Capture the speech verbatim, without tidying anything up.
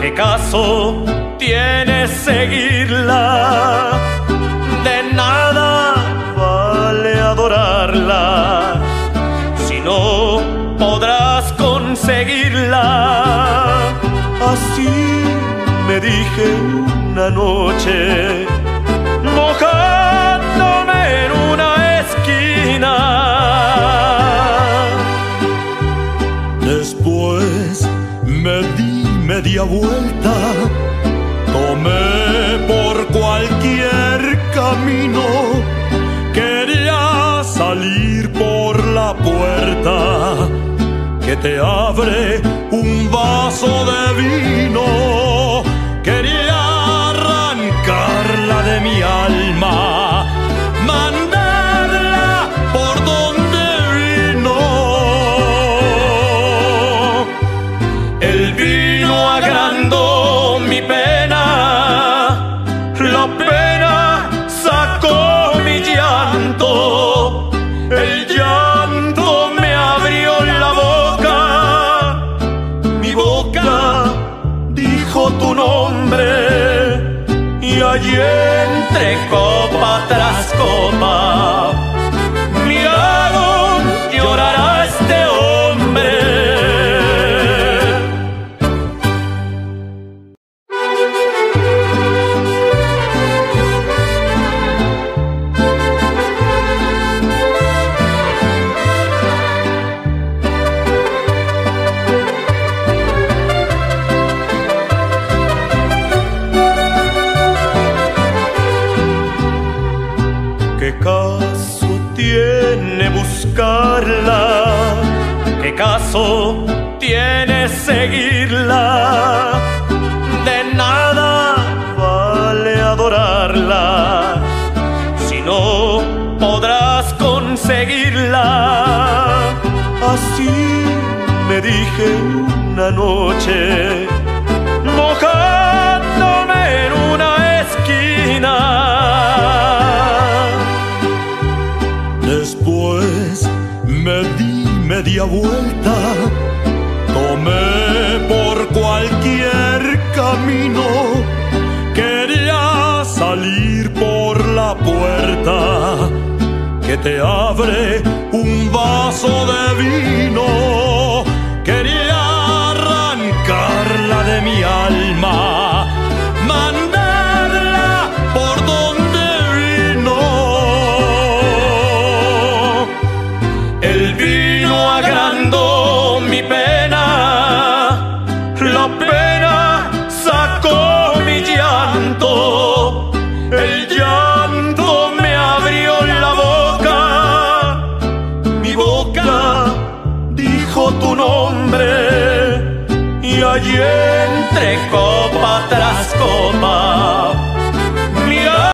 ¿Qué caso tiene seguirla? De nada vale adorarla si no podrás conseguirla. Así me dije una noche, mojándome en una esquina. Después me di media vuelta, tomé por cualquier camino, quería salir por la puerta que te abre un vaso de vino, quería arrancarla de mi alma, mandarla por donde vino. El vino agrandó mi pena, la pena sacó mi llanto, el llanto me abrió la boca, mi boca dijo tu nombre, y allí entre copa tras copa miraron llorar a este hombre. ¿Qué caso tiene buscarla? ¿Qué caso tiene seguirla? De nada vale adorarla si no podrás conseguirla. Así me dije una noche, mojándome en una esquina. Después me di media vuelta, tomé por cualquier camino, quería salir por la puerta que te abre un vaso de vino, quería arrancarla de mi alma,